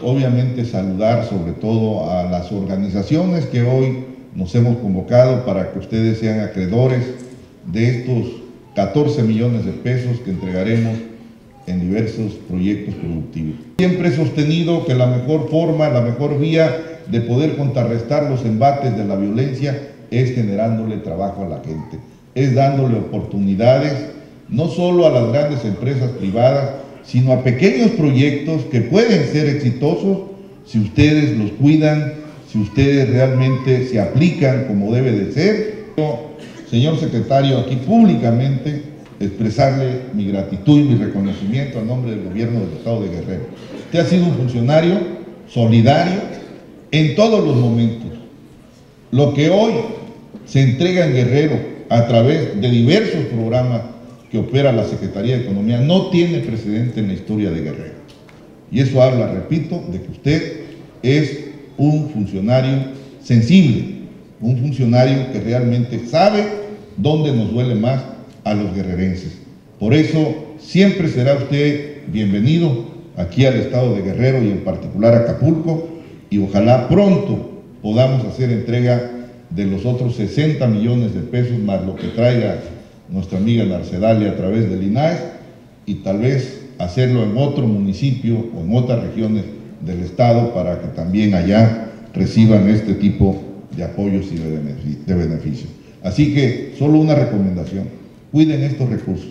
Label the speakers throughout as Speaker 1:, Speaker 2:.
Speaker 1: obviamente saludar sobre todo a las organizaciones que hoy nos hemos convocado para que ustedes sean acreedores de estos 14 millones de pesos que entregaremos en diversos proyectos productivos. Siempre he sostenido que la mejor forma, la mejor vía de poder contrarrestar los embates de la violencia es generándole trabajo a la gente, es dándole oportunidades no solo a las grandes empresas privadas, sino a pequeños proyectos que pueden ser exitosos si ustedes los cuidan, si ustedes realmente se aplican como debe de ser. Señor secretario, aquí públicamente expresarle mi gratitud y mi reconocimiento a nombre del gobierno del Estado de Guerrero. Usted ha sido un funcionario solidario en todos los momentos. Lo que hoy se entrega en Guerrero a través de diversos programas que opera la Secretaría de Economía no tiene precedente en la historia de Guerrero. Y eso habla, repito, de que usted es un funcionario sensible, un funcionario que realmente sabe dónde nos duele más a los guerrerenses. Por eso siempre será usted bienvenido aquí al estado de Guerrero y en particular a Acapulco, y ojalá pronto podamos hacer entrega de los otros 60 millones de pesos más lo que traiga nuestra amiga Narcedalia a través del INAES, y tal vez hacerlo en otro municipio o en otras regiones del estado para que también allá reciban este tipo de apoyos y de beneficios. Así que solo una recomendación: cuiden estos recursos,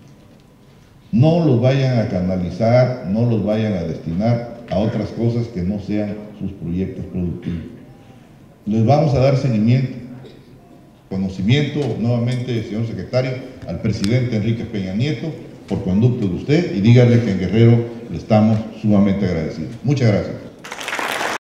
Speaker 1: no los vayan a canalizar, no los vayan a destinar a otras cosas que no sean sus proyectos productivos. Les vamos a dar seguimiento, conocimiento nuevamente, señor secretario, al presidente Enrique Peña Nieto por conducto de usted, y díganle que en Guerrero le estamos sumamente agradecidos. Muchas gracias.